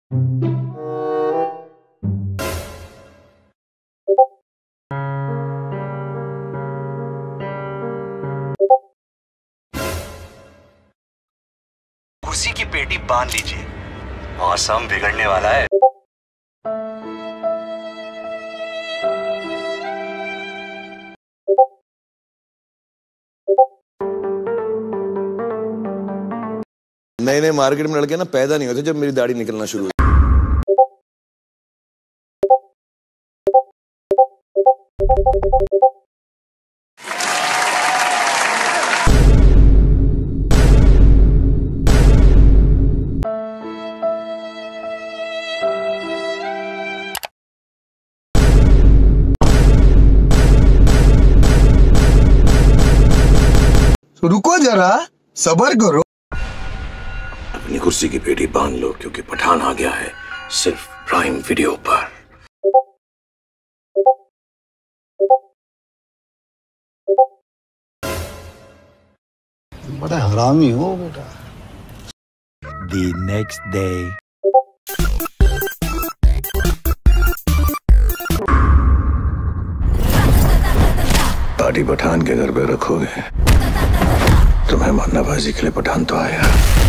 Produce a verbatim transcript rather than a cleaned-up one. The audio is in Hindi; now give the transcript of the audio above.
कुर्सी की पेटी बांध लीजिए, मौसम बिगड़ने वाला है। नए नए मार्केट में लड़के ना पैदा नहीं होते जब मेरी दाढ़ी निकलना शुरू हुई। तो रुको जरा, सब्र करो। अपनी कुर्सी की पेटी बांध लो क्योंकि पठान आ गया है सिर्फ प्राइम वीडियो पर। बड़ा हरामी हो बेटा। The next day. दाढ़ी पठान के घर पे रखोगे तो मेहमान नवाजी के लिए पठान तो आया।